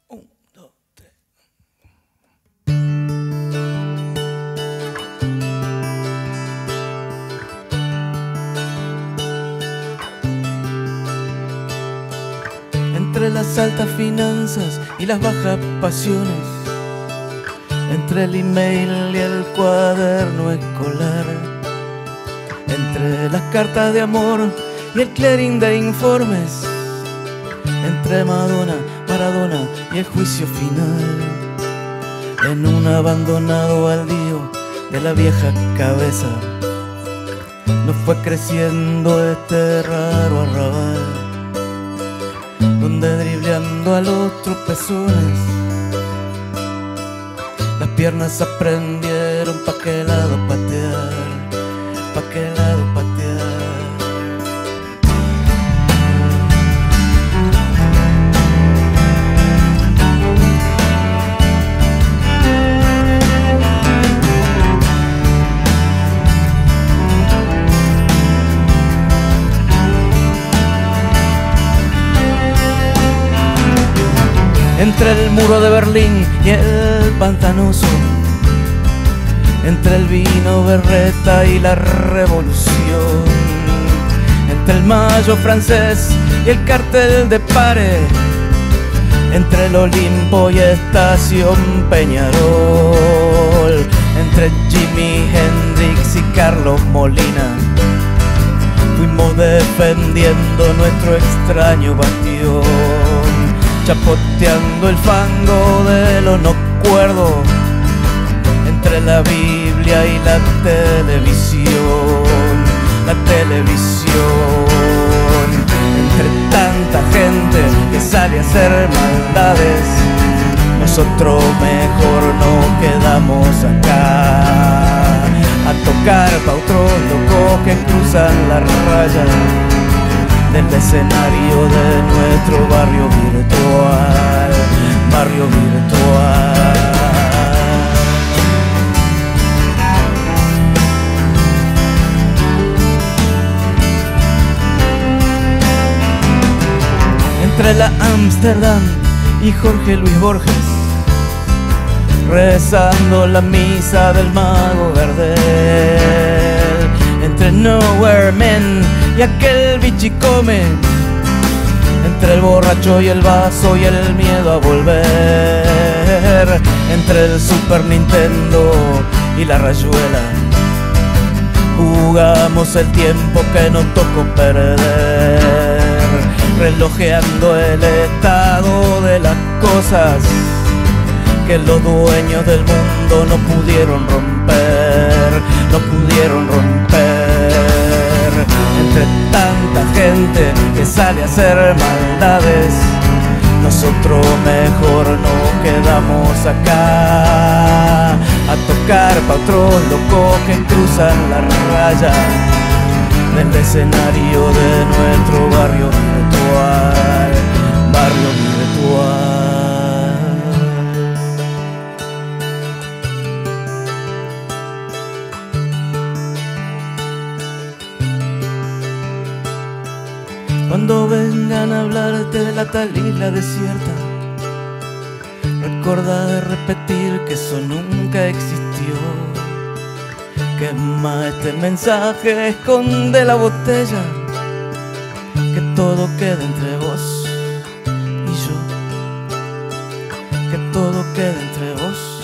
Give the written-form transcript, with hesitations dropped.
Un, dos, tres. Entre las altas finanzas y las bajas pasiones, entre el email y el cuaderno escolar, entre las cartas de amor y el clearing de informes, entre Madonna, Maradona y el juicio final, en un abandonado baldío de la vieja cabeza, nos fue creciendo este raro arrabal, donde dribleando a los tropezones las piernas aprendieron pa' qué lado patear, pa' qué lado patear. Entre el muro de Berlín y el pantanoso, entre el vino berreta y la revolución, entre el mayo francés y el cartel de Pare, entre el Olimpo y Estación Peñarol, entre Jimi Hendrix y Carlos Molina, fuimos defendiendo nuestro extraño bastión, chapoteando el fango de lo no cuerdo, entre la Biblia y la televisión, entre tanta gente que sale a hacer maldades, nosotros mejor no quedamos acá a tocar pa' otros locos que cruzan la raya del escenario de nuestro barrio virtual, barrio virtual. Entre la Ámsterdam y Jorge Luis Borges, rezando la misa del mago Gardel, entre Nowhere Men y aquel bichicome, entre el borracho y el vaso y el miedo a volver, entre el Super Nintendo y la rayuela, jugamos el tiempo que nos tocó perder, relojeando el estado de las cosas que los dueños del mundo no pudieron romper, no pudieron romper. Entre tanta gente que sale a hacer maldades, nosotros mejor no quedamos acá a tocar pa' otros locos que cruzan la raya del escenario de nuestro barrio virtual, barrio virtual. Cuando vengan a hablarte de la tal isla desierta, recuerda de repetir que eso nunca existió. Quema este mensaje, esconde la botella, que todo quede entre vos y yo, que todo quede entre vos